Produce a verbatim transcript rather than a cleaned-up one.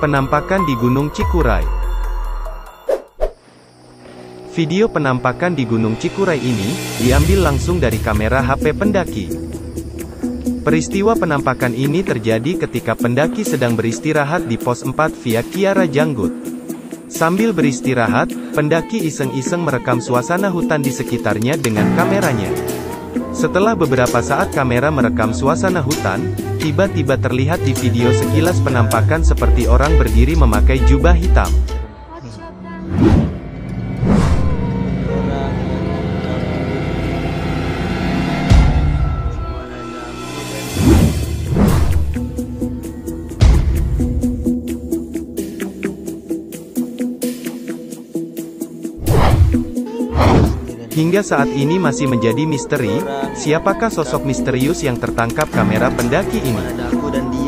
Penampakan di Gunung Cikuray. Video penampakan di Gunung Cikuray ini, diambil langsung dari kamera H P pendaki. Peristiwa penampakan ini terjadi ketika pendaki sedang beristirahat di pos empat via Kiara Janggut. Sambil beristirahat, pendaki iseng-iseng merekam suasana hutan di sekitarnya dengan kameranya. Setelah beberapa saat kamera merekam suasana hutan, tiba-tiba terlihat di video sekilas penampakan seperti orang berdiri memakai jubah hitam. Hingga saat ini masih menjadi misteri, siapakah sosok misterius yang tertangkap kamera pendaki ini.